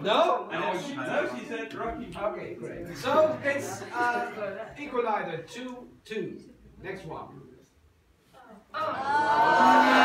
No? I know she said Rocky. Okay, great. So it's equalizer 2-2. Next one.